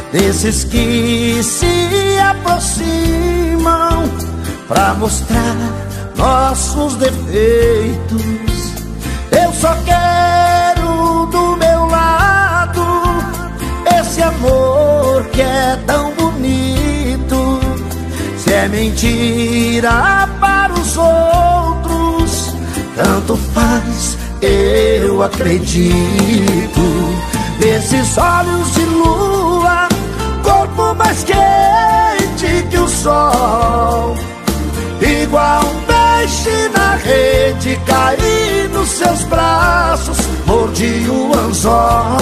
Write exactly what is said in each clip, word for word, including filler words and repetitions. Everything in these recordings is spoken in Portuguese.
desses que se aproximam pra mostrar nossos defeitos. Eu só quero do meu lado esse amor que é tão bonito. Se é mentira para os outros, tanto faz, eu acredito. Nesses olhos de lua, corpo mais quente que o sol, igual um peixe na rede, caí nos seus braços, mordi o anzol.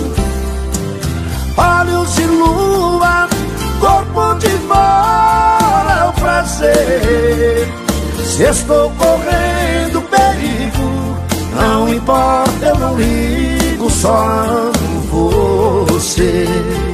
Olhos de lua, corpo de mora, é o prazer. Se estou correndo perigo, não importa, eu não ligo, só amo você.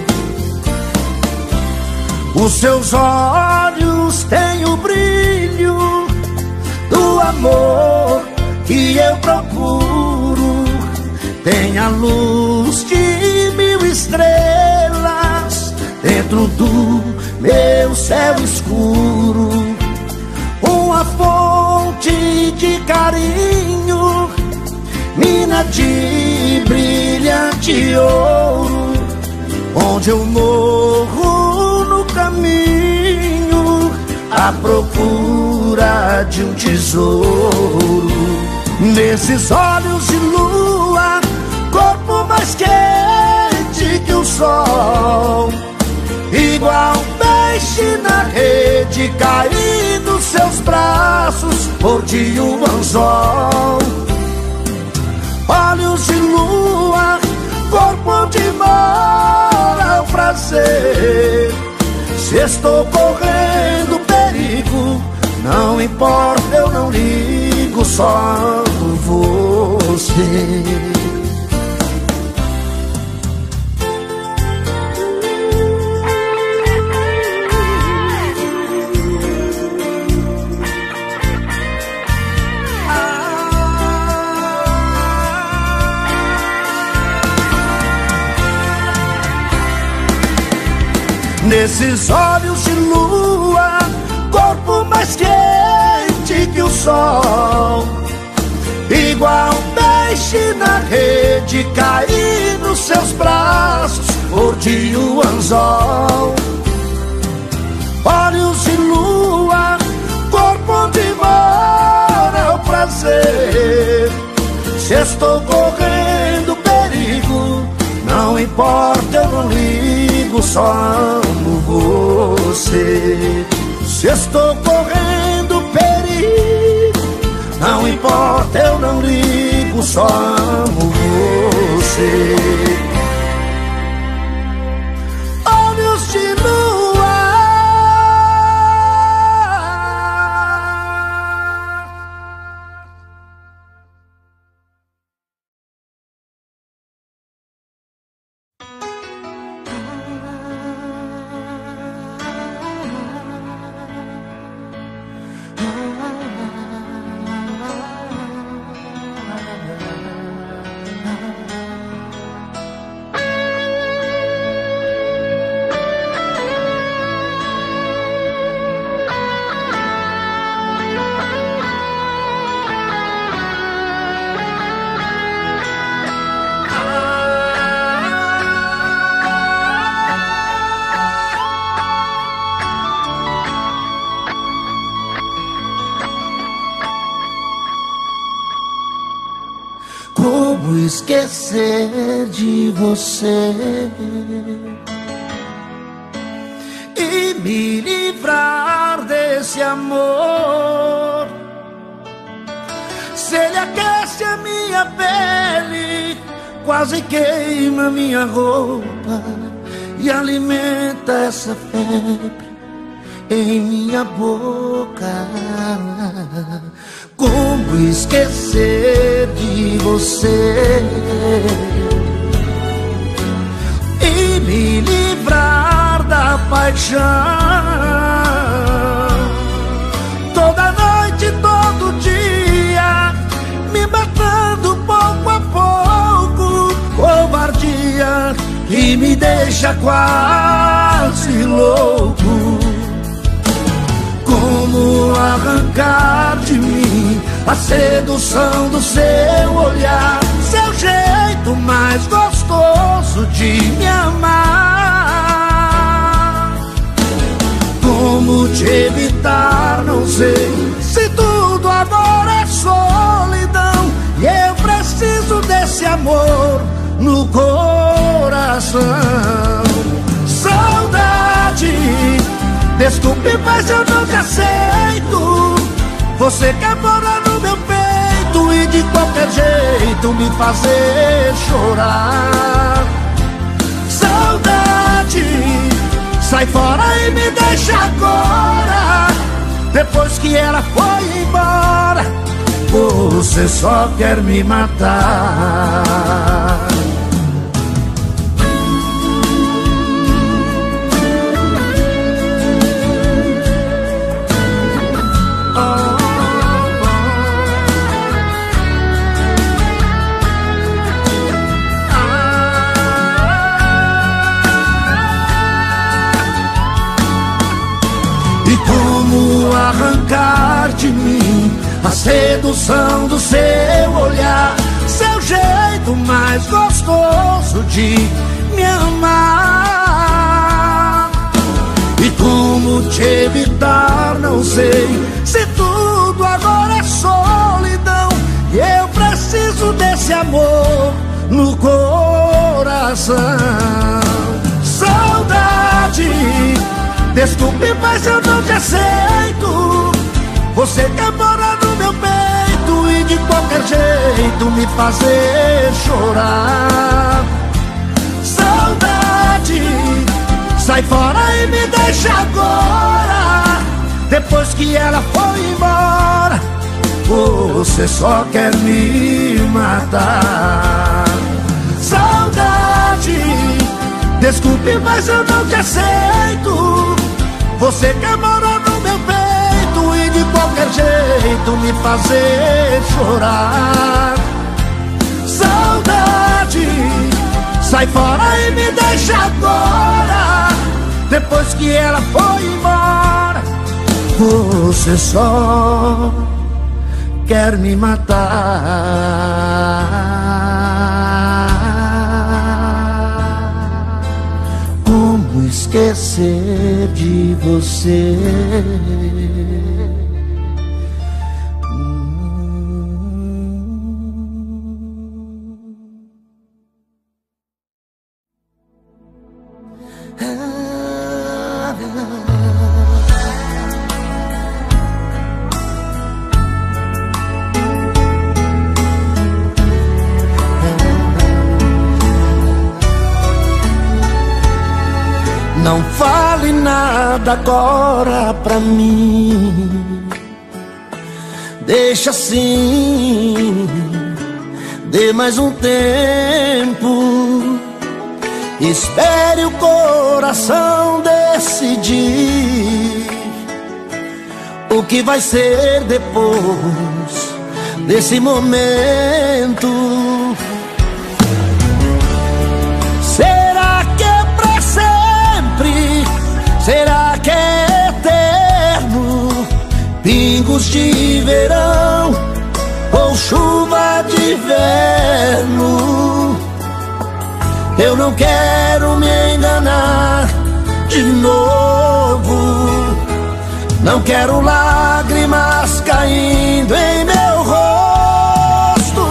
Os seus olhos têm o brilho do amor que eu procuro. Tem a luz de mil estrelas dentro do meu céu escuro. Uma fonte de carinho, mina de brilhante ouro, onde eu morro no caminho à procura de um tesouro. Nesses olhos de lua, corpo mais quente que o sol, igual um peixe na rede, caí nos seus braços, mordi o anzol. Olhos de lua, corpo de mora, é o prazer. Se estou correndo perigo, não importa, eu não ligo, só amo você. Nesses olhos de lua, corpo mais quente que o sol, igual um peixe na rede, caí nos seus braços, mordi o anzol. Olhos de lua, corpo de mora, é o prazer. Se estou correndo perigo, não importa, eu não ligo, só amo você. Se estou correndo perigo, não importa, eu não ligo, só amo você. Olhos de lua, como esquecer de você e me livrar desse amor? Se ele aquece a minha pele, quase queima minha roupa e alimenta essa febre em minha boca. Como esquecer de você e me livrar da paixão? Toda noite, todo dia, me matando pouco a pouco, covardia que me deixa deixa quase louco. Como arrancar de mim a sedução do seu olhar, seu jeito mais gostoso de me amar. Como te evitar, não sei, se tudo agora é solidão e eu preciso desse amor no coração. Saudade, desculpe, mas eu não te aceito. Você quer morar no meu peito e de qualquer jeito me fazer chorar. Saudade, sai fora e me deixa agora. Depois que ela foi embora, você só quer me matar. Arrancar de mim a sedução do seu olhar, seu jeito mais gostoso de me amar. E como te evitar, não sei, se tudo agora é solidão e eu preciso desse amor no coração. Saudade, desculpe, mas eu não te aceito. Você quer morar no meu peito e de qualquer jeito me fazer chorar. Saudade, sai fora e me deixa agora. Depois que ela foi embora, você só quer me matar. Saudade, desculpe, mas eu não te aceito. Você quer morar no meu peito e de qualquer jeito me fazer chorar. Saudade, sai fora e me deixa agora. Depois que ela foi embora, você só quer me matar. Como esquecer de você? Não fale nada agora pra mim, deixa assim, dê mais um tempo, espere o coração decidir o que vai ser depois desse momento. Será que é eterno? Pingos de verão ou chuva de inverno? Eu não quero me enganar de novo. Não quero lágrimas caindo em meu rosto.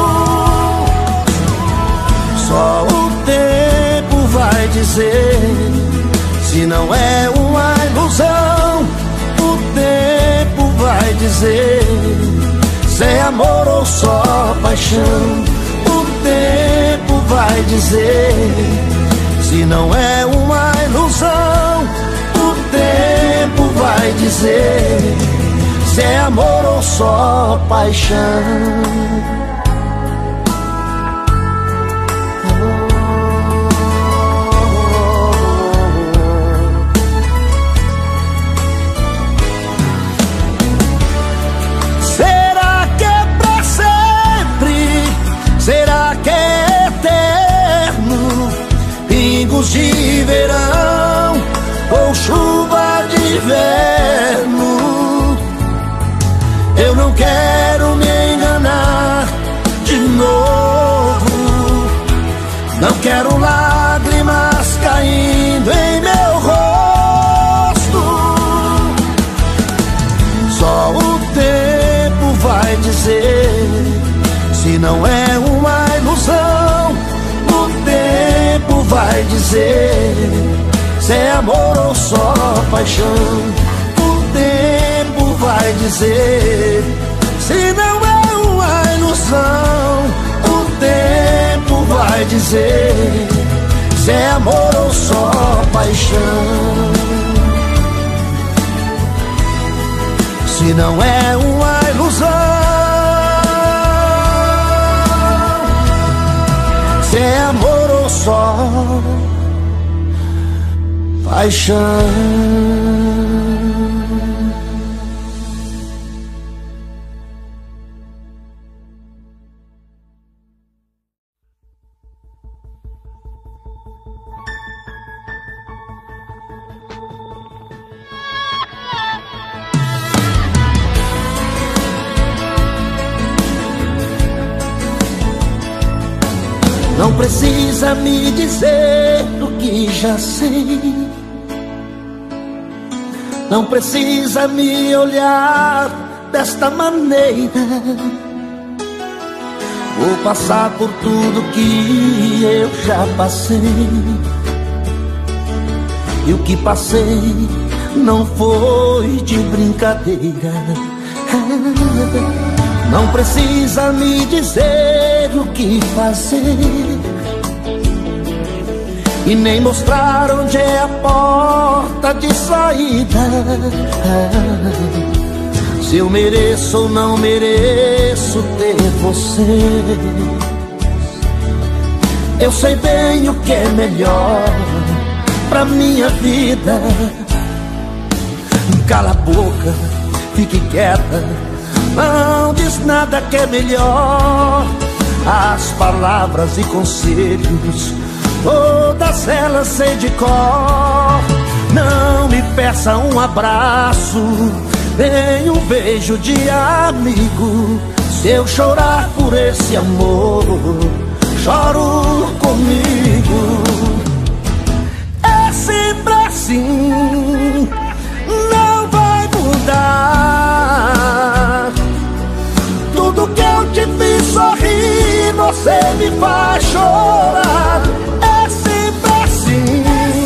Só o tempo vai dizer se não é uma ilusão. O tempo vai dizer se é amor ou só paixão. O tempo vai dizer se não é uma ilusão. O tempo vai dizer se é amor ou só paixão. De não é uma ilusão, o tempo vai dizer se é amor ou só paixão. O tempo vai dizer se não é uma ilusão. O tempo vai dizer se é amor ou só paixão. Se não é uma ilusão, se é amor ou só paixão. Não precisa me dizer o que já sei, não precisa me olhar desta maneira. Vou passar por tudo que eu já passei, e o que passei não foi de brincadeira. Não precisa me dizer o que fazer, e nem mostrar onde é a porta de saída. Se eu mereço ou não mereço ter você, eu sei bem o que é melhor pra minha vida. Cala a boca, fique quieta, não diz nada que é melhor. As palavras e conselhos, todas elas sei de cor. Não me peça um abraço, nem um beijo de amigo. Se eu chorar por esse amor, choro comigo. É sempre assim, não vai mudar. Tudo que eu te fiz sorrir, você me faz chorar. É sempre assim,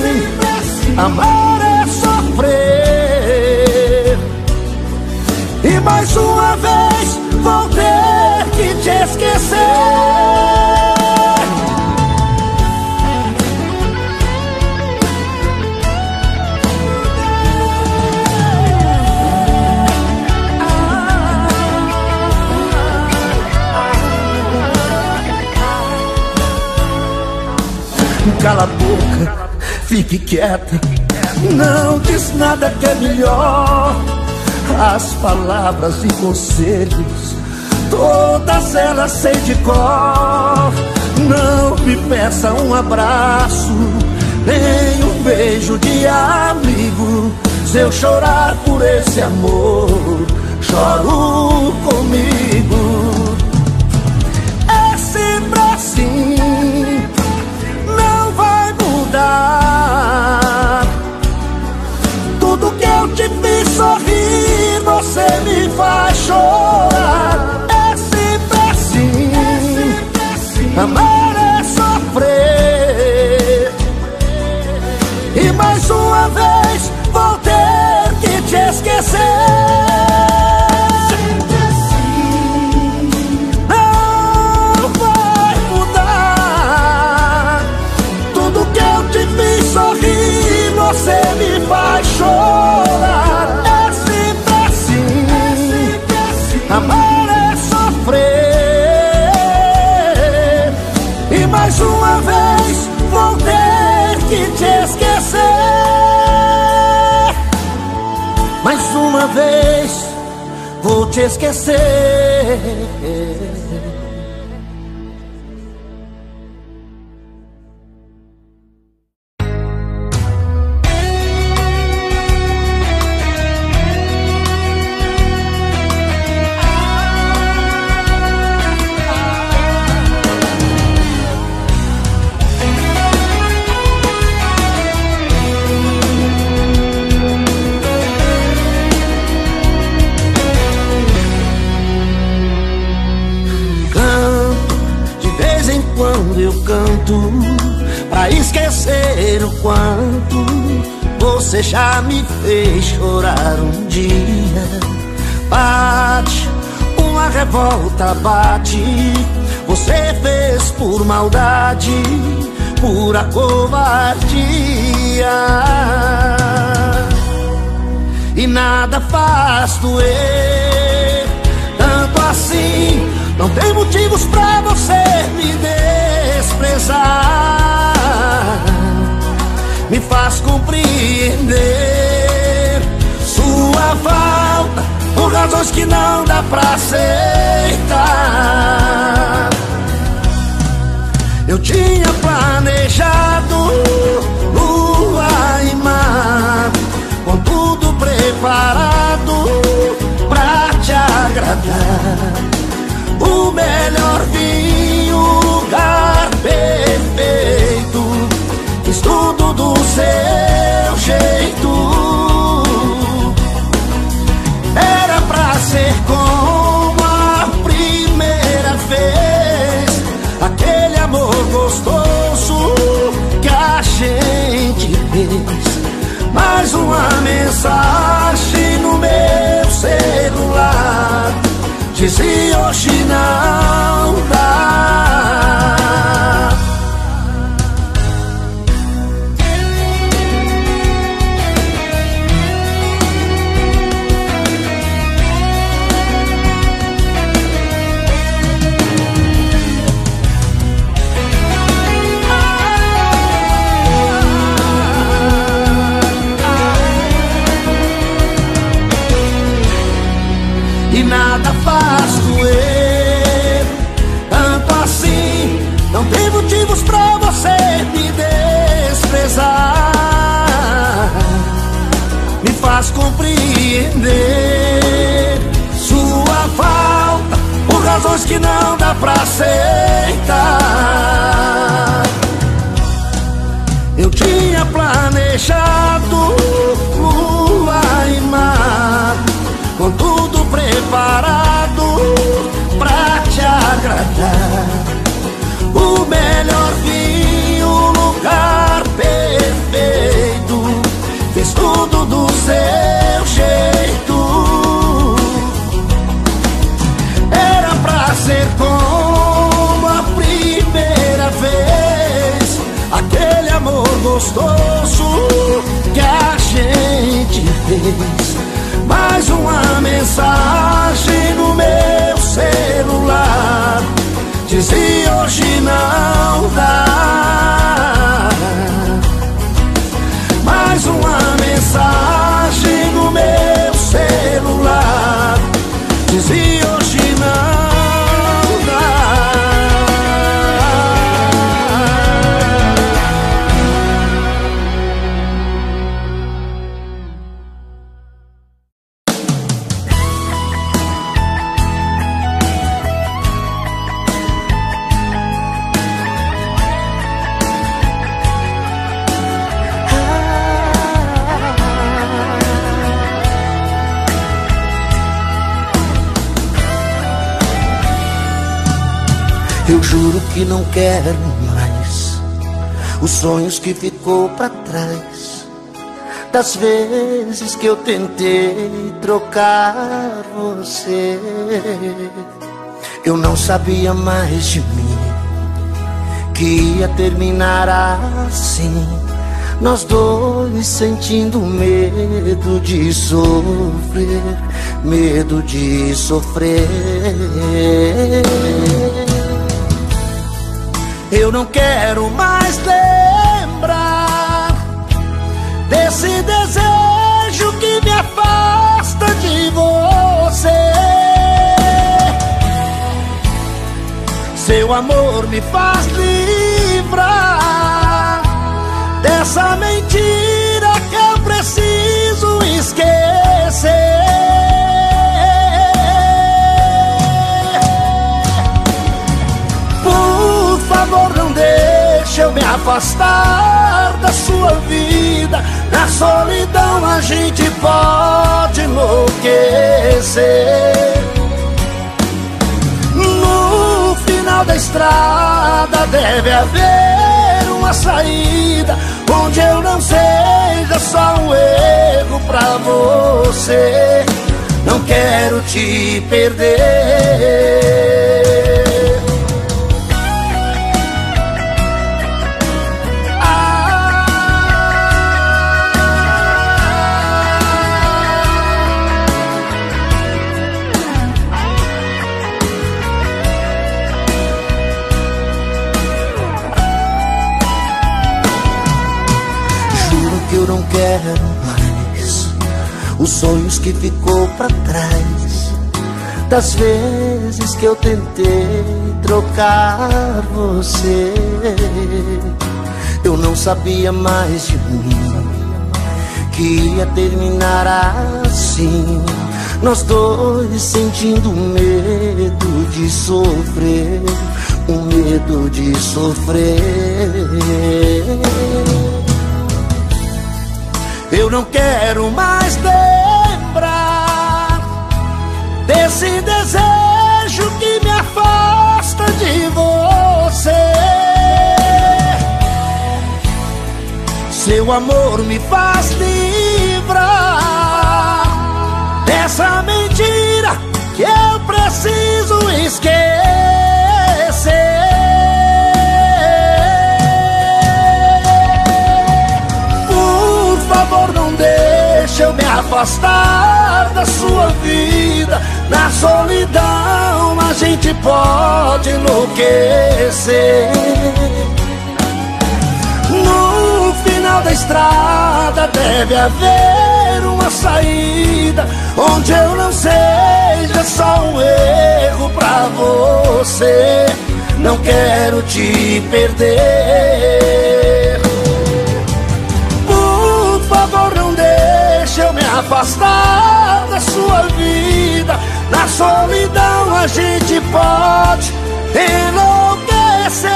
amar é sofrer. E mais uma vez vou ter que te esquecer. Cala a boca, fique quieta, não diz nada que é melhor. As palavras e conselhos, todas elas sei de cor. Não me peça um abraço, nem um beijo de amigo. Se eu chorar por esse amor, choro comigo. É sempre assim, tudo que eu te fiz sorrir, você me faz chorar. É sempre assim, amar é sofrer. E mais uma vez vou ter que te esquecer. Você me faz chorar. É sempre assim, amar é sofrer. E mais uma vez vou ter que te esquecer. Mais uma vez vou te esquecer. quando eu canto, pra esquecer o quanto você já me fez chorar um dia. Bate, uma revolta bate, você fez por maldade, pura covardia. E nada faz doer tanto assim. Não tem motivos pra você me desprezar. Me faz compreender sua falta por razões que não dá pra aceitar. Eu tinha planejado lua e mar, com tudo preparado pra te agradar. O melhor vinho, lugar perfeito, fiz tudo do seu jeito. Era pra ser como a primeira vez, aquele amor gostoso que a gente fez. Mais uma mensagem no meu celular dizia: hoje não dá. E nada faz doer tanto assim. Não tem motivos pra você me desprezar. Me faz compreender sua falta por razões que não dá pra aceitar. Eu tinha planejado lua e mar, com tudo preparado pra te agradar. O melhor vinho, lugar perfeito, fiz tudo do seu jeito. Era pra ser como a primeira vez, aquele amor gostoso que a gente fez. Mais uma mensagem no meu celular dizia: hoje não dá. Mais uma mensagem no meu celular dizia: hoje não dá. Eu juro que não quero mais os sonhos que ficou pra trás, das vezes que eu tentei trocar você. Eu não sabia mais de mim que ia terminar assim, nós dois sentindo medo de sofrer, medo de sofrer. Eu não quero mais lembrar desse desejo que me afasta de você. Seu amor me faz livrar dessa mentira que eu preciso esquecer. Por favor, não deixe eu me afastar da sua vida. Na solidão a gente pode enlouquecer. No final da estrada estrada deve haver uma saída, onde eu não seja só um erro pra você. Não quero te perder. Eu não quero mais os sonhos que ficou pra trás, das vezes que eu tentei trocar você. Eu não sabia mais de mim que ia terminar assim, nós dois sentindo medo de sofrer, o medo de sofrer. Eu não quero mais lembrar desse desejo que me afasta de você. Seu amor me faz livrar dessa mentira que eu preciso esquecer. Não deixe eu me afastar da sua vida. Na solidão a gente pode enlouquecer. No final da estrada deve haver uma saída, onde eu não seja só um erro pra você. Não quero te perder. Por favor, não deixe eu me afastar da sua vida. Na solidão a gente pode enlouquecer.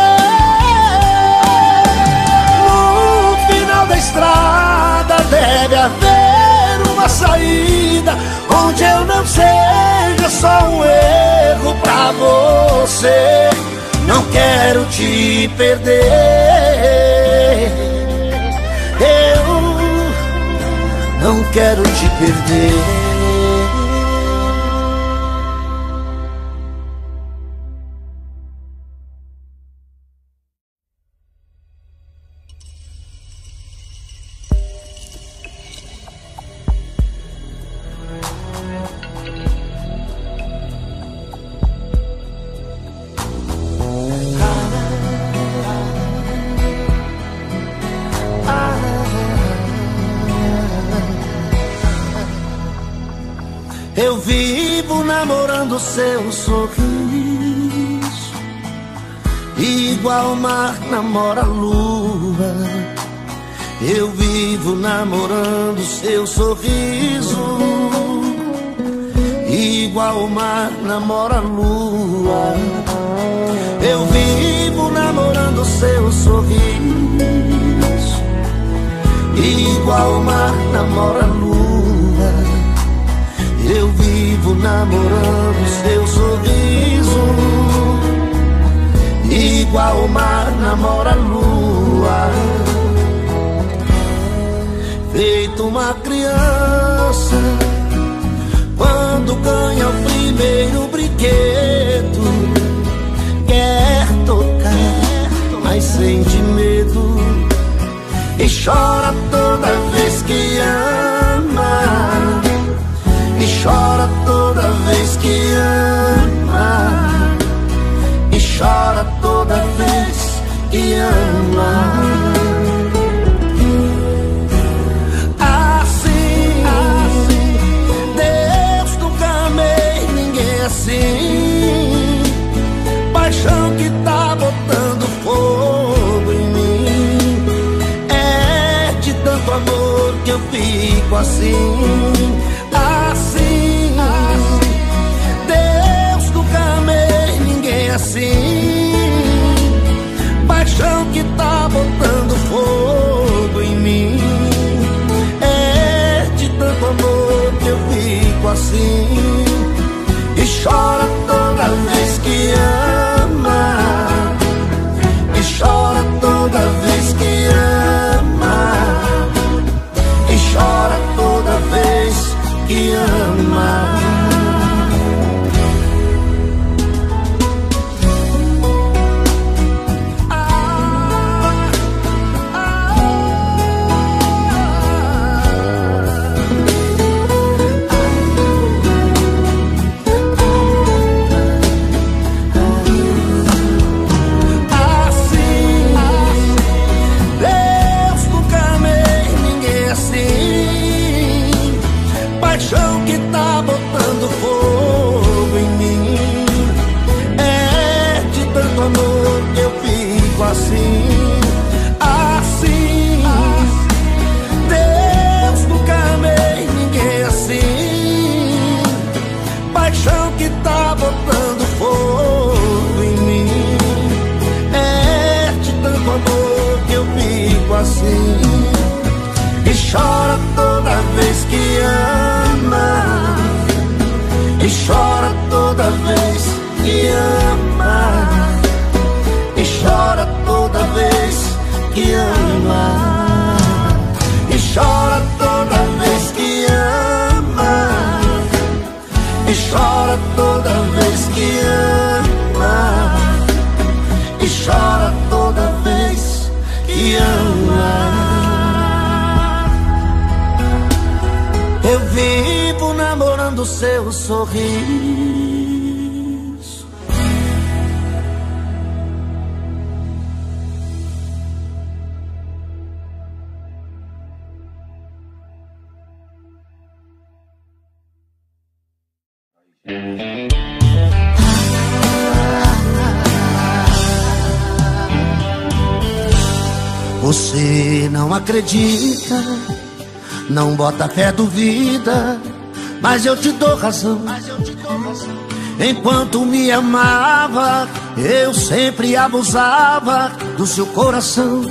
No final da estrada deve haver uma saída, onde eu não seja só um erro pra você. Não quero te perder. Eu não quero te perder. Eu vivo namorando seu sorriso, igual o mar namora a lua. Eu vivo namorando seu sorriso, igual o mar namora a lua. Eu vivo namorando seu sorriso, igual o mar namora a lua. Eu vivo namorando seu sorriso, igual o mar namora a lua. Feito uma criança quando ganha o primeiro brinquedo, quer tocar, mas sente medo, e chora toda vez que ama. E chora toda vez que ama. E chora toda vez que ama. Assim, assim, Deus nunca amei ninguém assim. Paixão que tá botando fogo em mim. É de tanto amor que eu fico assim. Assim, assim, Deus nunca amei ninguém assim. Paixão que tá botando fogo em mim. É de tanto amor que eu fico assim. E chora toda vez que ama. do seu sorriso. Você não acredita, não bota fé, duvida, mas eu te dou razão. Enquanto me amava, eu sempre abusava do seu coração.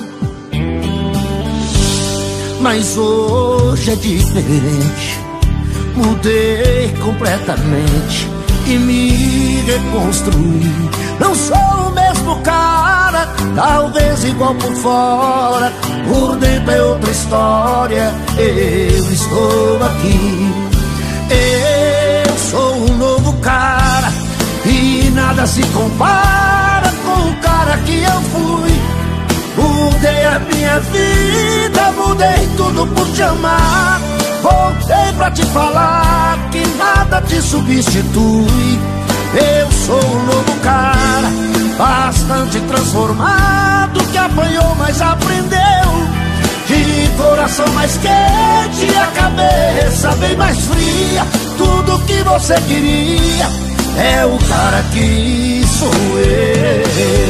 Mas hoje é diferente, mudei completamente e me reconstruí. Não sou o mesmo cara, talvez igual por fora, por dentro é outra história. Eu estou aqui, eu sou um novo cara, e nada se compara com o cara que eu fui. Mudei a minha vida, mudei tudo por te amar. Voltei pra te falar que nada te substitui. Eu sou um novo cara, bastante transformado, que apanhou, mas aprendeu. De coração mais quente e a cabeça bem mais fria. Tudo que você queria é o cara que sou eu.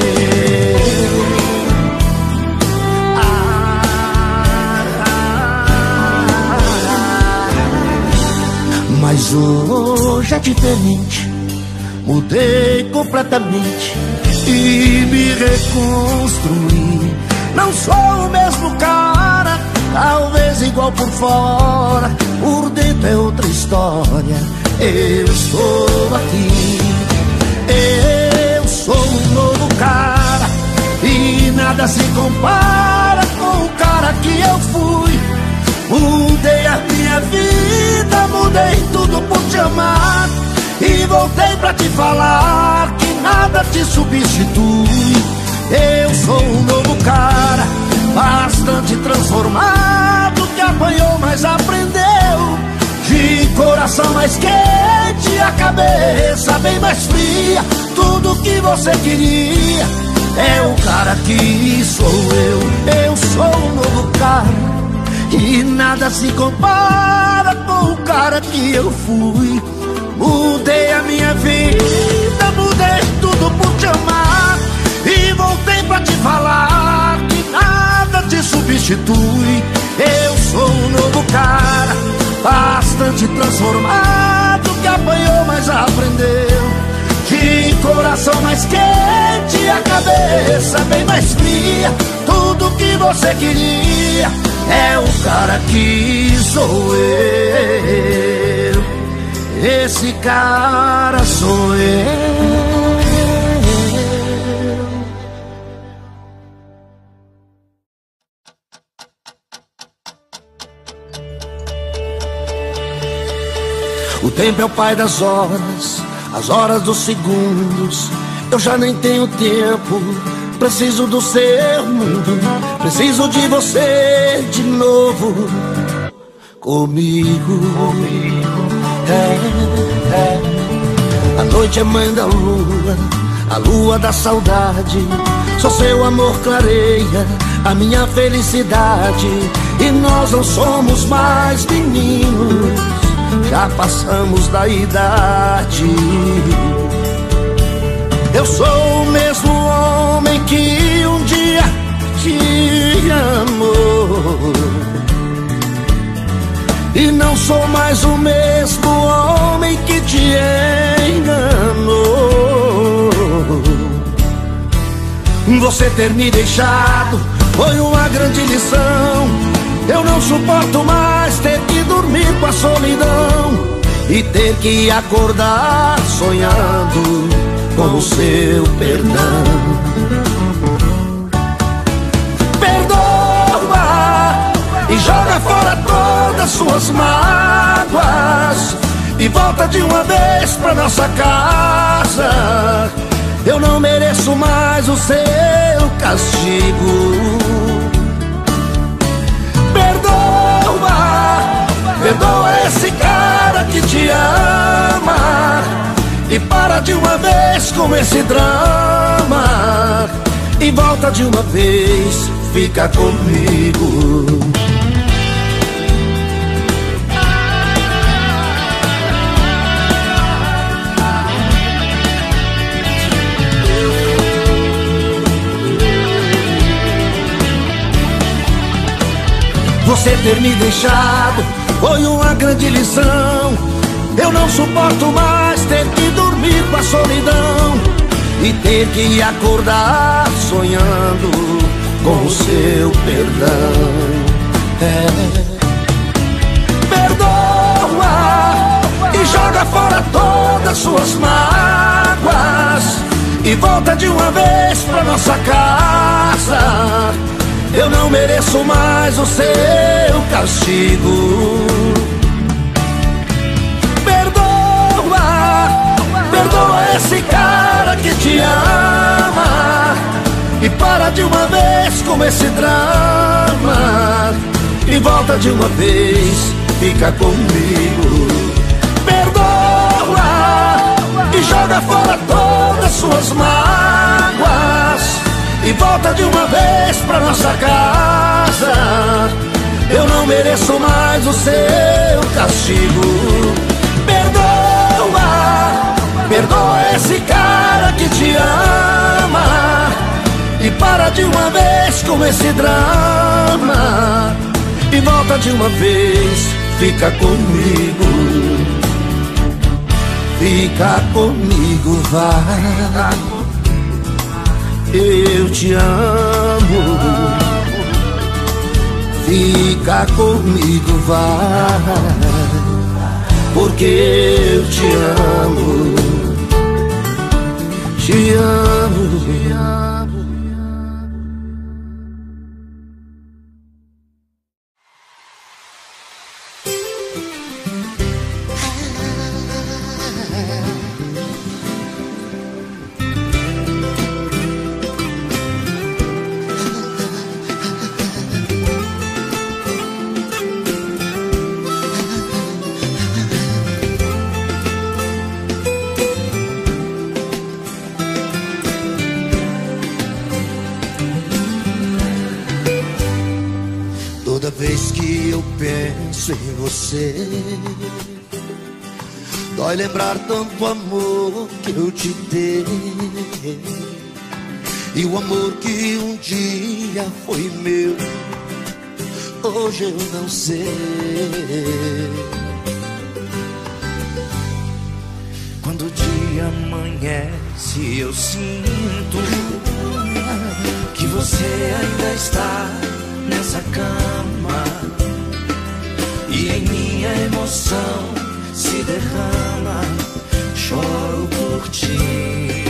Mas hoje é diferente, mudei completamente e me reconstruí. Não sou o mesmo cara, talvez igual por fora, por dentro é outra história. Eu estou aqui, eu sou um novo cara, e nada se compara com o cara que eu fui. Mudei a minha vida, mudei tudo por te amar, e voltei pra te falar que nada te substitui. Eu sou um novo cara, bastante transformado, que apanhou, mas aprendeu. De coração mais quente, a cabeça bem mais fria. Tudo que você queria é o cara que sou eu. Eu sou um novo cara, e nada se compara com o cara que eu fui. Mudei a minha vida, mudei tudo por te amar, e voltei pra te falar que nada te substitui. Eu sou um novo cara, bastante transformado, que apanhou, mas aprendeu. De coração mais quente, a cabeça bem mais fria. Tudo que você queria é o cara que sou eu. Esse cara sou eu. O tempo é o pai das horas, as horas dos segundos. Eu já nem tenho tempo, preciso do seu mundo. Preciso de você de novo comigo, comigo. É, é. A noite é mãe da lua, a lua da saudade. Só seu amor clareia a minha felicidade. E nós não somos mais meninos, já passamos da idade. Eu sou o mesmo homem que um dia te amou, e não sou mais o mesmo homem que te enganou. Você ter me deixado foi uma grande lição. Eu não suporto mais ter que dormir com a solidão e ter que acordar sonhando com o seu perdão. Perdoa e joga fora todas suas mágoas e volta de uma vez pra nossa casa. Eu não mereço mais o seu castigo. Perdoa, perdoa esse cara que te ama e para de uma vez com esse drama e volta de uma vez, fica comigo. Você ter me deixado foi uma grande lição. Eu não suporto mais ter que dormir com a solidão e ter que acordar sonhando com o seu perdão. É. Perdoa e joga fora todas suas mágoas e volta de uma vez pra nossa casa. Eu não mereço mais o seu castigo. Perdoa, perdoa esse cara que te ama e para de uma vez com esse drama e volta de uma vez, fica comigo. Perdoa e joga fora todas suas mágoas e volta de uma vez pra nossa casa. Eu não mereço mais o seu castigo. Perdoa, perdoa esse cara que te ama e para de uma vez com esse drama e volta de uma vez, fica comigo. Fica comigo, vai. Eu te amo, fica comigo, vai, porque eu te amo, te amo, te amo. Toda vez que eu penso em você, dói lembrar tanto amor que eu te dei e o amor que um dia foi meu, hoje eu não sei. Quando o dia amanhece eu sinto que você ainda está nessa cama e em minha emoção se derrama, choro por ti.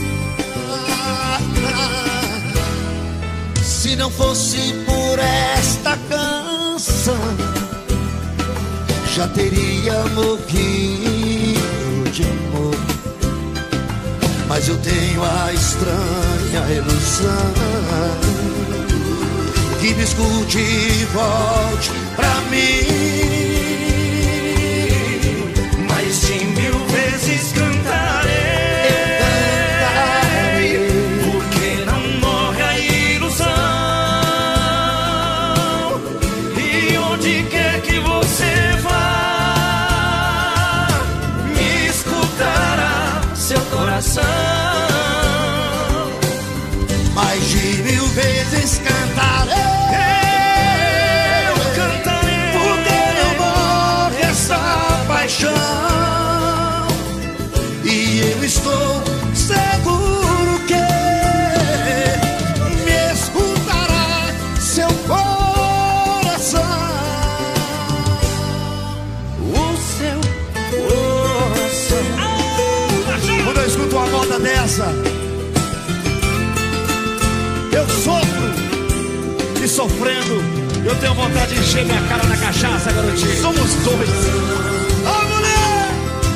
Se não fosse por esta canção, já teria morrido de amor, mas eu tenho a estranha ilusão que me escute e volte pra mim. Mais de mil vezes cantarei, cantarei, porque não morre a ilusão. E onde quer que você vá, me escutará seu coração. Mais de mil vezes cantarei, e eu estou seguro que me escutará seu coração. O seu coração. Quando eu escuto uma moda dessa, eu sofro, e sofrendo eu tenho vontade de encher minha cara na cachaça, garotinho. Somos dois. Ô, mulher!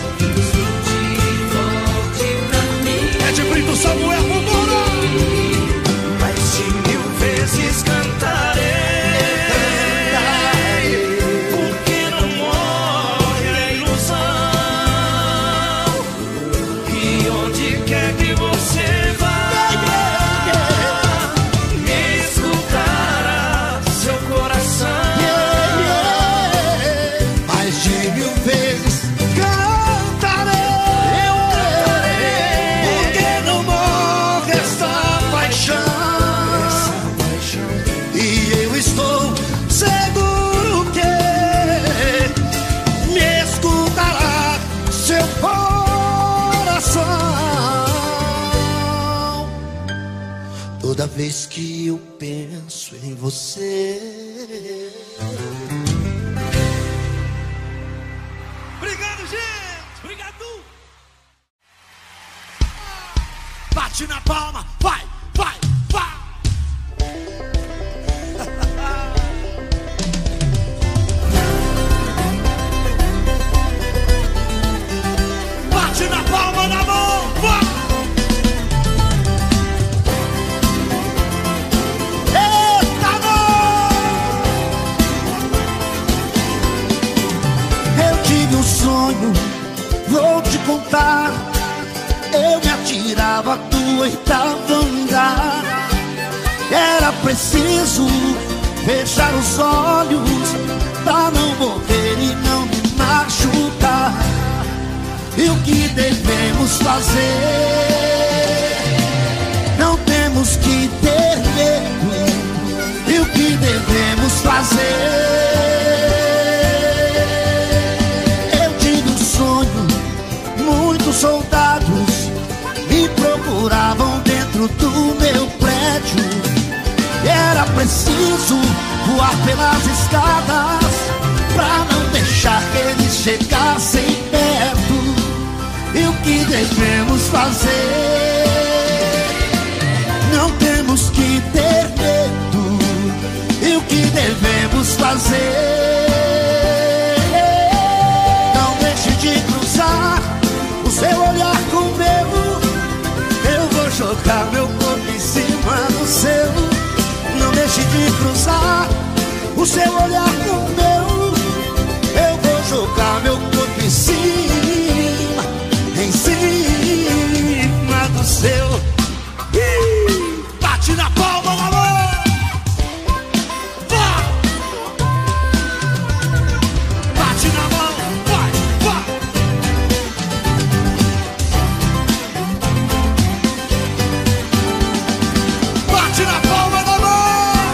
É de Brito Samuel, vambora! Mais de mil vezes cantarei, porque não morre a ilusão. toda vez que eu penso em você. Obrigado, gente! Obrigado! Bate na palma, vai, vai, vai! Bate na palma da mão, vai! Eita, não! Eu tive um sonho, vou te contar. Eu me atirava do oitavo andar. Era preciso fechar os olhos pra não morrer e não me machucar. E o que devemos fazer? Não temos que ter medo. E o que devemos fazer? Eu tive um sonho, muitos soldados me procuravam dentro do meu prédio. E era preciso voar pelas escadas pra não deixar que eles chegassem perto. E o que devemos fazer? Não temos que ter medo. E o que devemos fazer? Não deixe de cruzar o seu olhar com o meu. Eu vou jogar meu corpo em cima do seu. Não deixe de cruzar o seu olhar com o meu. Eu vou jogar meu corpo em cima, em cima do seu. Ih, bate na palma da mão! Vai! Bate na mão, vai, vai! Bate na palma da mão!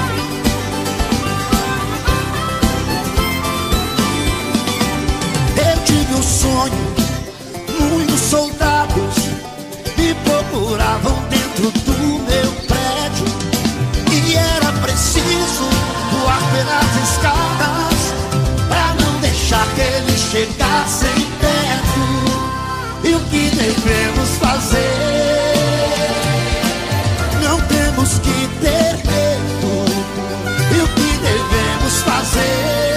Eu tive um sonho, muitos soldados me procuravam dentro do meu prédio. E era preciso voar pelas escadas pra não deixar que eles chegassem perto. E o que devemos fazer? Não temos que ter medo. E o que devemos fazer?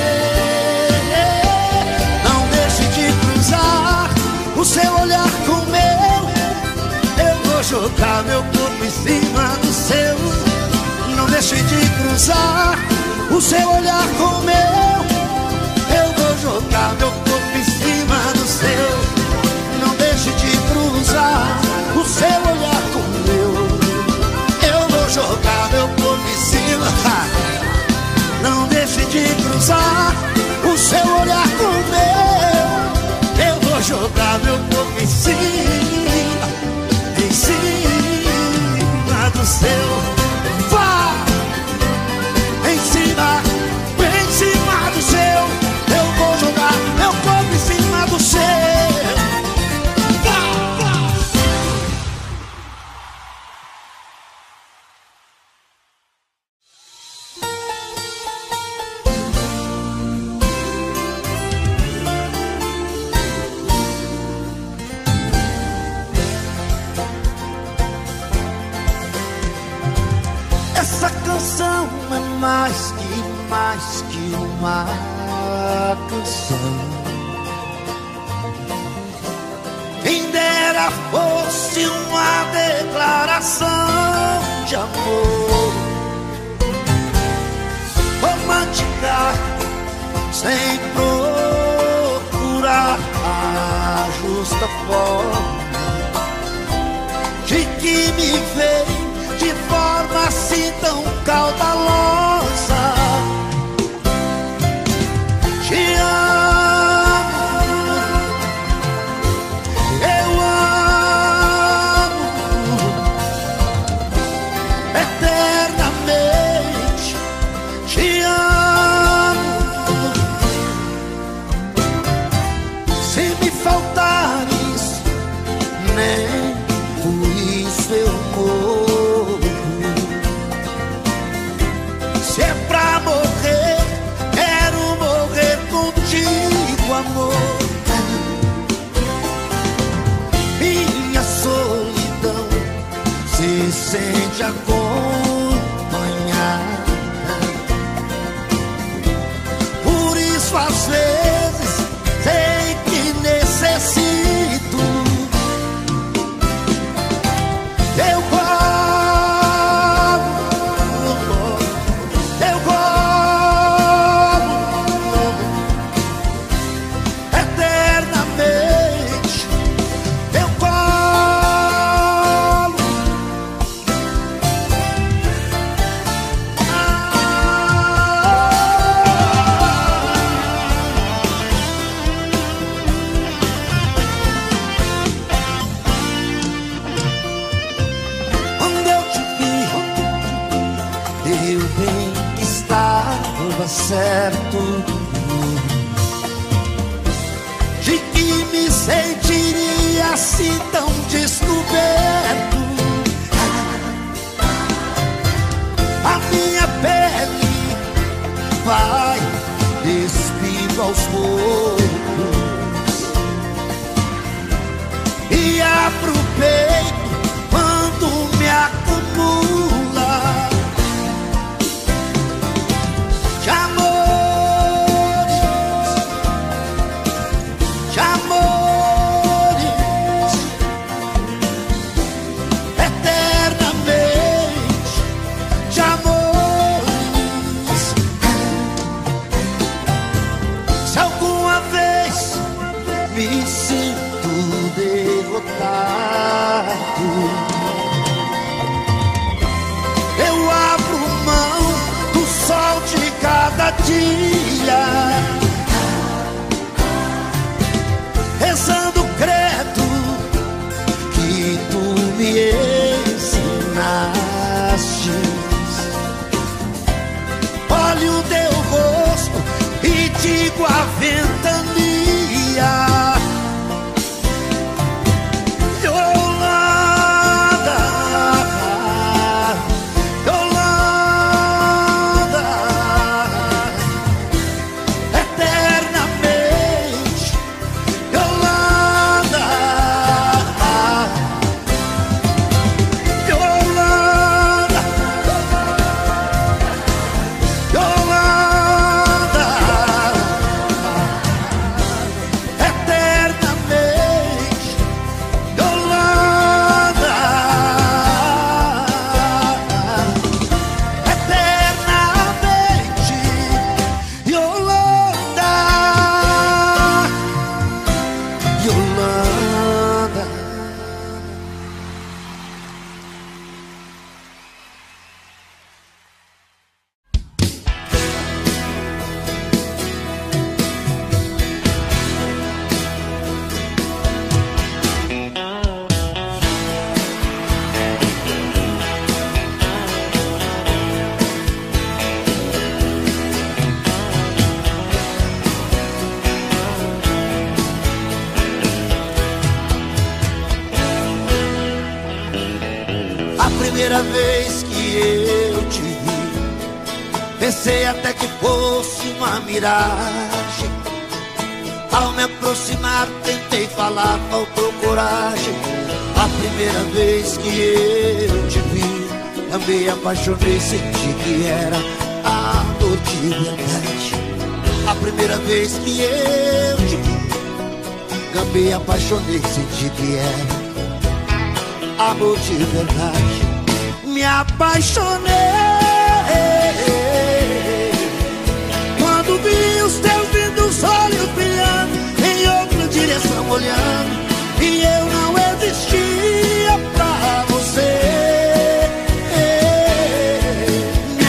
Não deixe de cruzar o seu olhar com o meu. Eu vou jogar meu corpo em cima do seu. Não deixe de cruzar o seu olhar com o meu. Eu vou jogar meu corpo em cima do seu. Não deixe de cruzar o seu olhar com o meu. Eu vou jogar meu corpo em cima. Não deixe de cruzar o seu olhar com o meu. Eu vou jogar meu corpo em cima, em cima do seu. Vá! Em cima, em cima do seu. Eu vou jogar meu corpo em cima do seu. Vá! Vá! Essa canção é mais que, mais que uma canção. Quem dera fosse uma declaração de amor romântica, sem procurar a justa forma de que me veio de forma assim tão caudalosa. Te amo, eu amo eternamente. Te amo. Se me faltares, nem por isso eu morro. sente acompanhada. Por isso às vezes sei que necessito teu colo, teu colo, eternamente teu colo. Quando eu te vi, eu bem que estava certo de que me sentiria assim tão descoberto. A minha pele vai despindo aos poucos e abro o peito quando me acumula de amores, de amores, eternamente de amores. Se alguma vez me sinto derrotado, eu abro mão do sol de cada dia, rezando credo que tu me ensinaste. Olho o teu rosto e digo a ventania: Yolanda, Yolanda, eternamente Yolanda, Yolanda, Yolanda, eternamente Yolanda, eternamente Yolanda, Yolanda. A primeira vez que eu te vi, pensei até que fosse uma miragem. Ao me aproximar tentei falar, faltou coragem. A primeira vez que eu te vi, amei, apaixonei, senti que era amor de verdade. A primeira vez que eu te vi, amei, apaixonei, senti que era amor de verdade. Me apaixonei quando vi os teus lindos olhos brilhando, em outra direção olhando, e eu não existia pra você. Me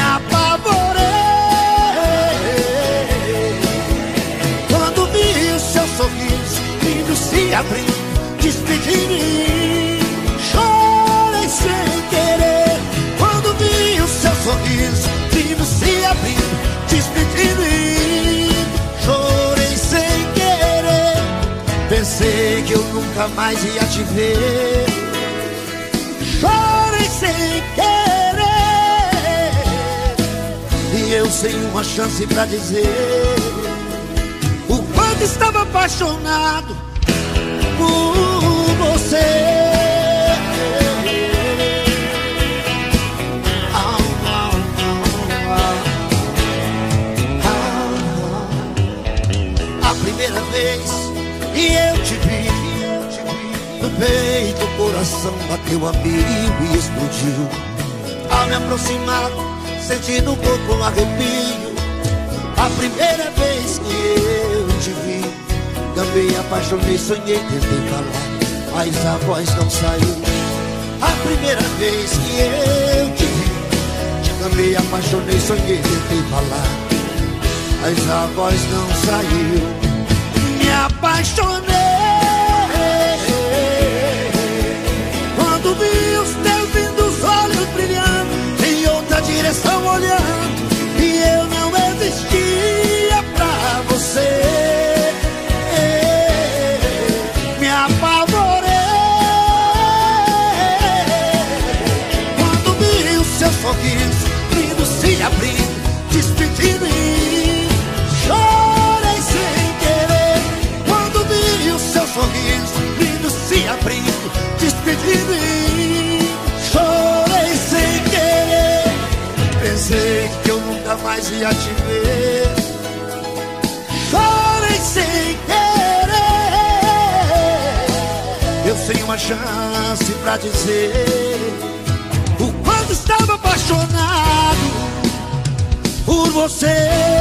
apavorei quando vi o seu sorriso lindo se abrindo, despedindo. Chorei sem querer quando vi o seu sorriso lindo se abrindo, despedindo. Chorei sem querer, pensei que eu nunca mais ia te ver. Chorei sem querer, e eu sem uma chance pra dizer o quanto estava apaixonado por você. bateu amigo e explodiu. Ao me aproximar, senti no corpo um arrepio. A primeira vez que eu te vi, também apaixonei, sonhei, tentei falar, mas a voz não saiu. A primeira vez que eu te vi, também apaixonei, sonhei, tentei falar, mas a voz não saiu. Me apaixonei quando vi os teus lindos olhos brilhando, em outra direção olhando, e eu não existia pra você. Me apavorei quando vi o seu sorriso lindo se abrindo, despedindo em mim. Chorei sem querer quando vi o seu sorriso lindo se abrindo, despedindo em mim. Chorei sem querer, pensei que eu nunca mais ia te ver. Chorei sem querer, eu sem uma chance pra dizer o quanto estava apaixonado por você,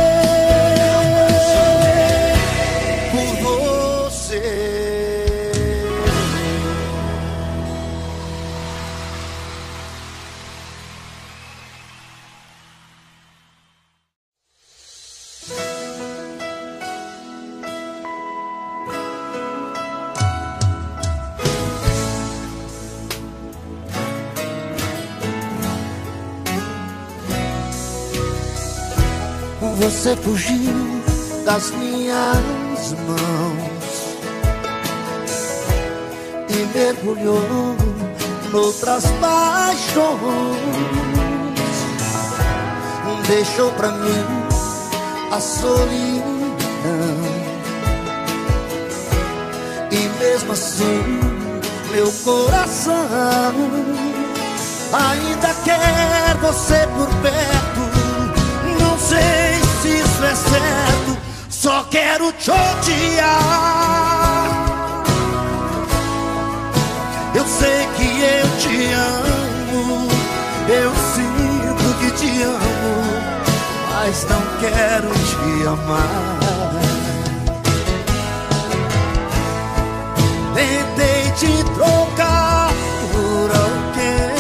por você. Você fugiu das minhas mãos e mergulhou noutras paixões. Deixou pra mim a solidão, e mesmo assim meu coração ainda quer você por perto. Não sei se isso é certo, só quero te odiar. Eu sei que eu te amo, eu sinto que te amo, mas não quero te amar. Tentei te trocar por alguém,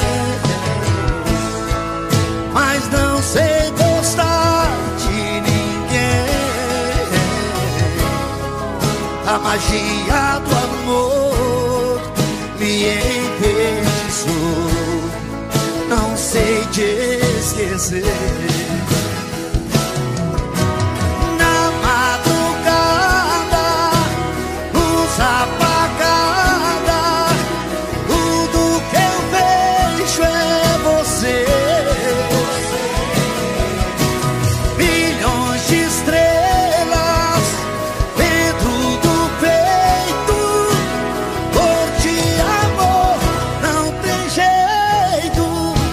mas não sei gostar de ninguém. A magia do amor me enfeitiçou, não sei te esquecer. Na madrugada, luz apagada, tudo que eu vejo é você. Milhões de estrelas dentro do peito, por ti amor não tem jeito.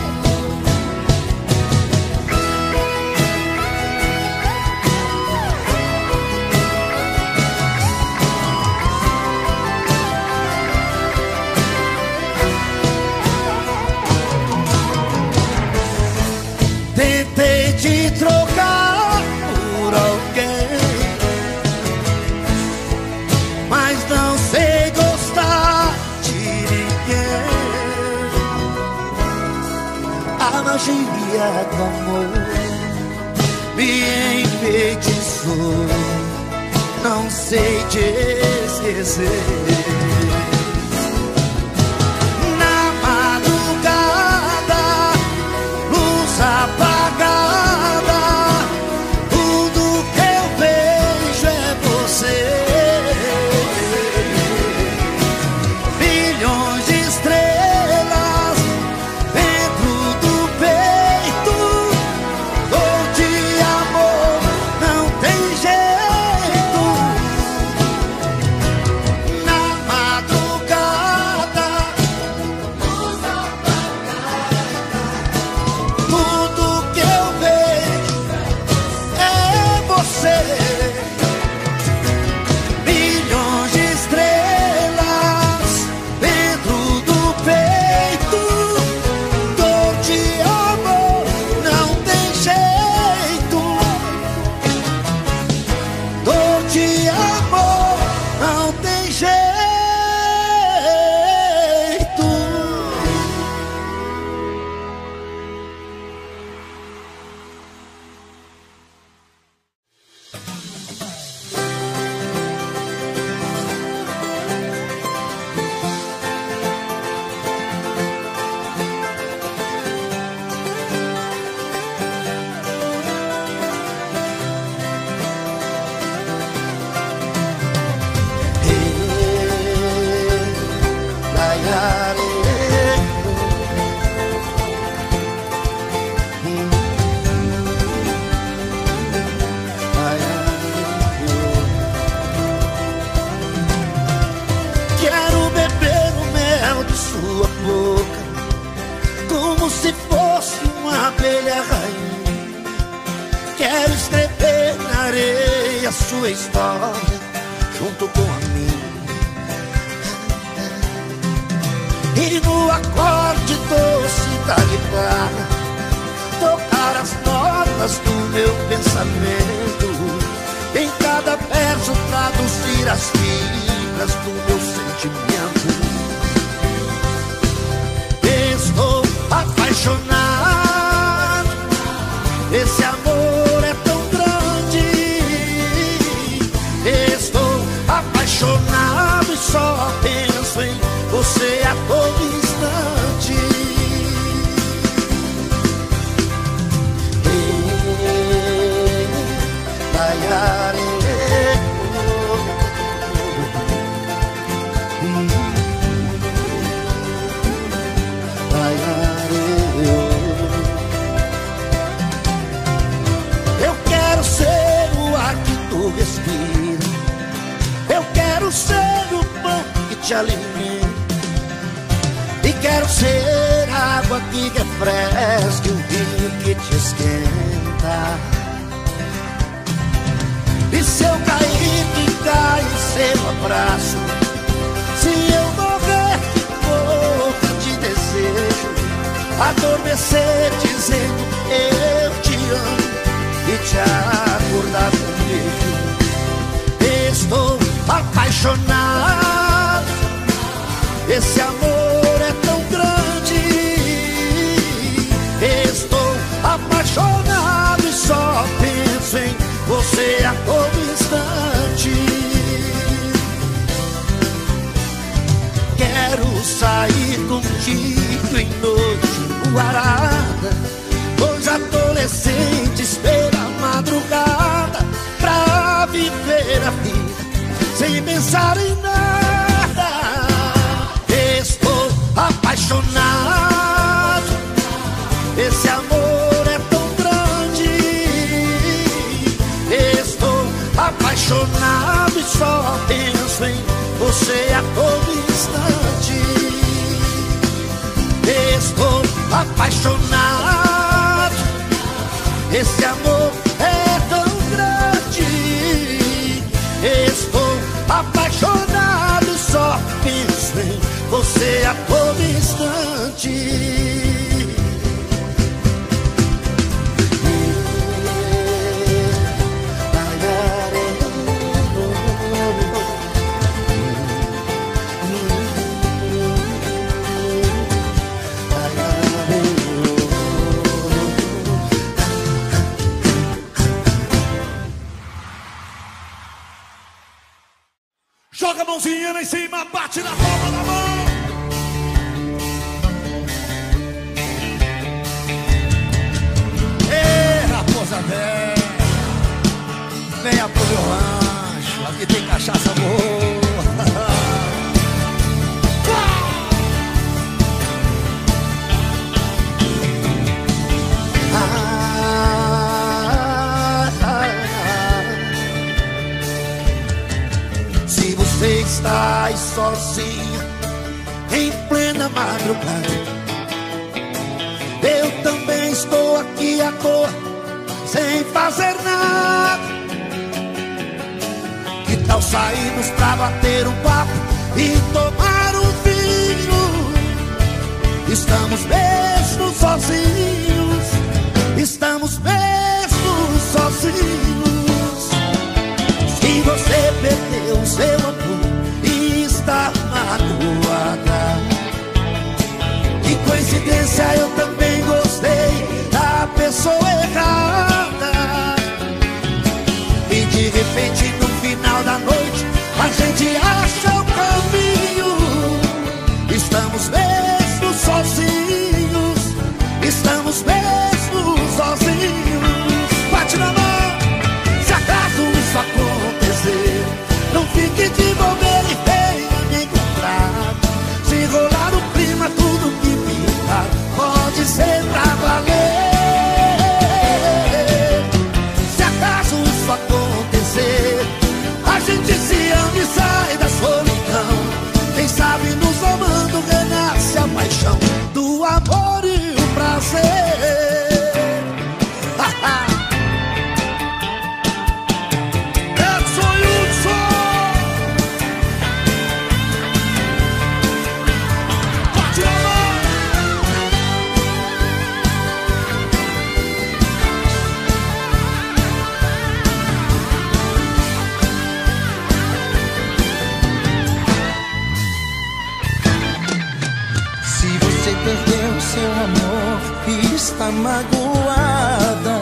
Tentei te trocar por alguém, mas não sei gostar de ninguém. A magia do amor me enfeitiçou, não sei te esquecer. Na madrugada, luz apagada, tudo que eu vejo é você. Milhões de estrelas dentro do peito, dor de amor não tem jeito. Na a sua história junto com a minha. E no acorde doce da guitarra tocar as notas do meu pensamento, em cada verso traduzir as fibras do meu sentimento. Estou apaixonado, esse amor é tão grande. Estou apaixonado e só penso em você a todo instante. Eu quero ser o ar que tu respira, eu quero ser o pão que te alimenta, e quero ser a água que refresca o rio que te esquenta. E se eu cair, ficar em seu abraço, se eu morrer, que morra de desejo, adormecer dizendo eu te amo e te acordar com um beijo. Estou apaixonado, esse amor é tão grande. Estou apaixonado e só penso em você a todo instante. Quero sair contigo em noite luarada, os adolescentes pela madrugada, pra viver a vida sem pensar em nada. Estou apaixonado, esse amor é tão grande. Estou apaixonado e só penso em você a todo instante. Estou apaixonado, esse amor é tão grande. Estou apaixonado e só penso em você a todo instante. Joga a mãozinha lá em cima, bate na palma da mão. Ei, raposa velha, venha pro meu rancho, aqui tem cachaça boa. Você está aí sozinha em plena madrugada, eu também estou aqui à toa sem fazer nada. Que tal sairmos pra bater um papo e tomar um vinho? Estamos mesmo sozinhos, estamos mesmo sozinhos. Se você perdeu o seu amor e está magoada, que coincidência, eu também gostei da pessoa errada. E de repente no final da noite a gente acha o caminho. Estamos mesmo sozinhos, estamos mesmo sozinhos. Bate na mão, se acaso isso acontecer, não fique de bobeira e venha me encontrar. você perdeu seu amor e está magoada.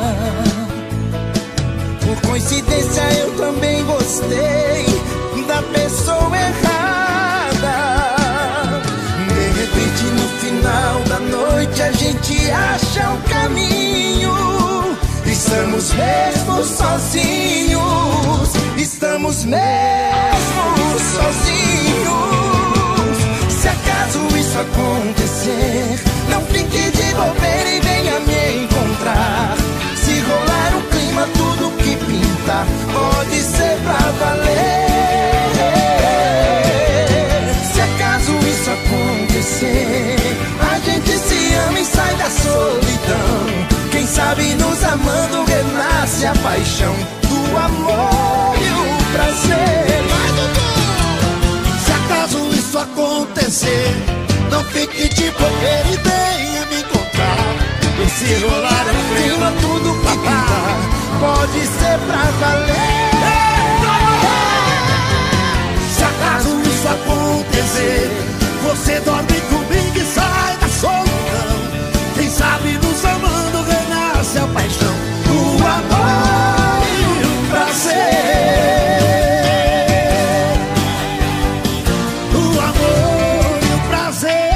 Por coincidência eu também gostei da pessoa errada. De repente no final da noite a gente acha um caminho. Estamos mesmo sozinhos, estamos mesmo sozinhos. Se acaso isso acontecer, não fique de bobeira e venha me encontrar. Se rolar um clima, tudo que pinta pode ser pra valer. Se acaso isso acontecer, a gente se ama e sai da solidão. Quem sabe nos amando renasce a paixão do amor e o prazer. Se acaso isso acontecer, não fique de bobeira e venha me encontrar. Se rolar um clima, tudo que pintar pode ser pra valer. Se acaso isso acontecer, você dorme comigo e sai da solidão. Quem sabe nos amando renasce a paixão do amor e o prazer. Do amor e o prazer.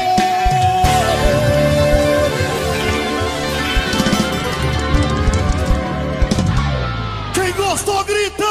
Quem gostou, grita!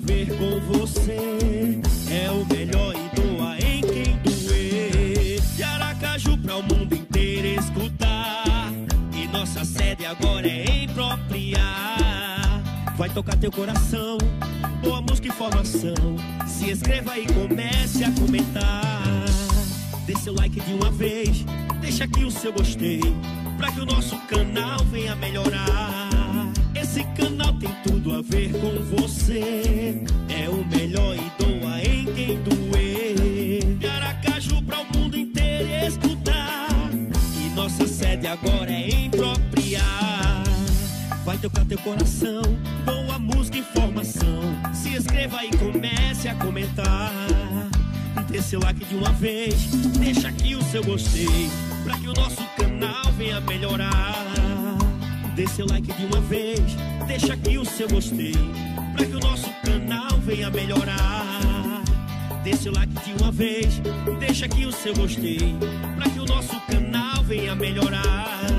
ver com você. É o melhor e doa em quem doer. De Aracaju pra o mundo inteiro escutar. E nossa sede agora é em Propriar. Vai tocar teu coração, boa música e informação. Se inscreva e comece a comentar. Dê seu like de uma vez, deixa aqui o seu gostei, pra que o nosso canal venha melhorar. Esse canal tem tudo a ver com você. É o melhor e doa em quem doer. De Aracaju pra o mundo inteiro escutar. E nossa sede agora é em Propriar. Vai tocar teu coração, boa música e informação. Se inscreva e comece a comentar. Dê seu like de uma vez, deixa aqui o seu gostei, pra que o nosso canal venha melhorar. Dê seu like de uma vez, deixa aqui o seu gostei, pra que o nosso canal venha melhorar. Dê seu like de uma vez, deixa aqui o seu gostei, pra que o nosso canal venha melhorar.